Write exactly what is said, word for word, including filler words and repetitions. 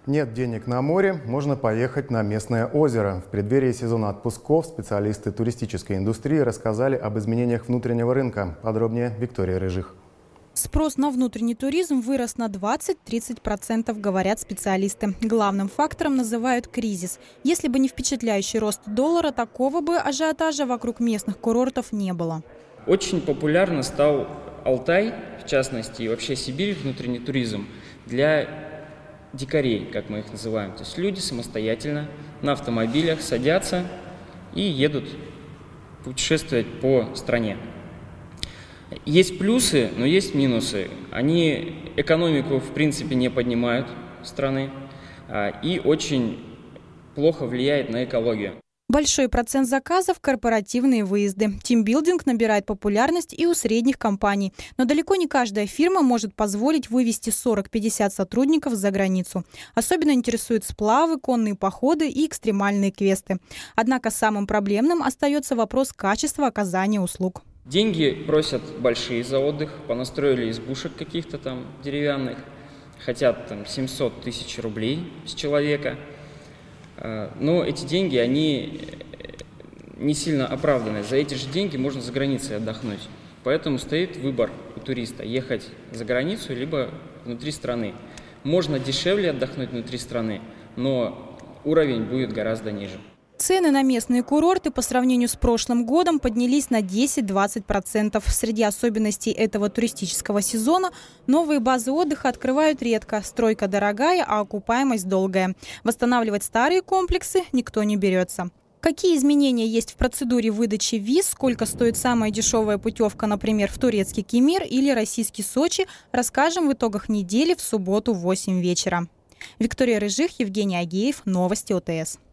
Нет денег на море, можно поехать на местное озеро. В преддверии сезона отпусков специалисты туристической индустрии рассказали об изменениях внутреннего рынка. Подробнее Виктория Рыжих. Спрос на внутренний туризм вырос на двадцать-тридцать процентов, говорят специалисты. Главным фактором называют кризис. Если бы не впечатляющий рост доллара, такого бы ажиотажа вокруг местных курортов не было. Очень популярно стал Алтай, в частности, и вообще Сибирь, внутренний туризм для дикарей, как мы их называем. То есть люди самостоятельно на автомобилях садятся и едут путешествовать по стране. Есть плюсы, но есть минусы. Они экономику, в принципе, не поднимают страны и очень плохо влияет на экологию. Большой процент заказов – корпоративные выезды. Тимбилдинг набирает популярность и у средних компаний. Но далеко не каждая фирма может позволить вывести сорок-пятьдесят сотрудников за границу. Особенно интересуют сплавы, конные походы и экстремальные квесты. Однако самым проблемным остается вопрос качества оказания услуг. Деньги просят большие за отдых, понастроили избушек каких-то там деревянных, хотят там семьсот тысяч рублей с человека. Но эти деньги, они не сильно оправданы. За эти же деньги можно за границей отдохнуть. Поэтому стоит выбор у туриста – ехать за границу, либо внутри страны. Можно дешевле отдохнуть внутри страны, но уровень будет гораздо ниже. Цены на местные курорты по сравнению с прошлым годом поднялись на десять-двадцать процентов. Среди особенностей этого туристического сезона новые базы отдыха открывают редко. Стройка дорогая, а окупаемость долгая. Восстанавливать старые комплексы никто не берется. Какие изменения есть в процедуре выдачи виз, сколько стоит самая дешевая путевка, например, в турецкий Кемер или российский Сочи, расскажем в итогах недели в субботу в восемь вечера. Виктория Рыжих, Евгений Агеев. Новости ОТС.